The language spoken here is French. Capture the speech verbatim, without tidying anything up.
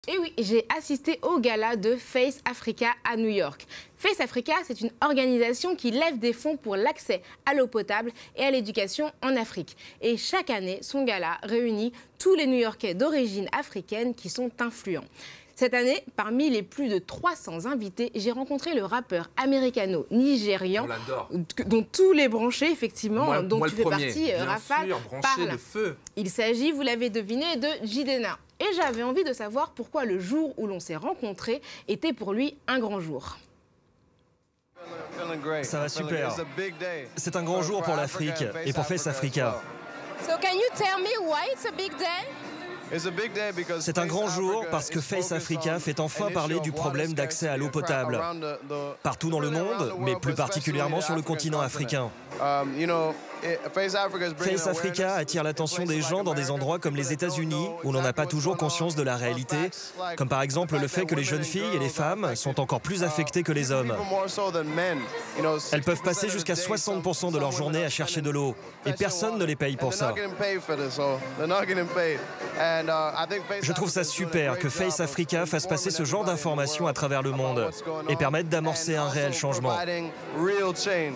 Et oui, j'ai assisté au gala de Face Africa à New York. Face Africa, c'est une organisation qui lève des fonds pour l'accès à l'eau potable et à l'éducation en Afrique. Et chaque année, son gala réunit tous les New-Yorkais d'origine africaine qui sont influents. Cette année, parmi les plus de trois cents invités, j'ai rencontré le rappeur américano-nigérian, dont tous les branchés, effectivement, moi, dont moi tu fais partie, Bien Rafale, sûr, branché parle. de feu. Il s'agit, vous l'avez deviné, de Jidenna. Et j'avais envie de savoir pourquoi le jour où l'on s'est rencontrés était pour lui un grand jour. Ça va super. C'est un grand jour pour l'Afrique et pour Face Africa. So can you tell me why it's a big day? C'est un grand jour parce que Face Africa fait enfin parler du problème d'accès à l'eau potable. Partout dans le monde, mais plus particulièrement sur le continent africain. Face Africa attire l'attention des gens dans des endroits comme les États-Unis, où l'on n'a pas toujours conscience de la réalité, comme par exemple le fait que les jeunes filles et les femmes sont encore plus affectées que les hommes. Elles peuvent passer jusqu'à soixante pour cent de leur journée à chercher de l'eau, et personne ne les paye pour ça. Je trouve ça super que Face Africa fasse passer ce genre d'informations à travers le monde et permette d'amorcer un réel changement.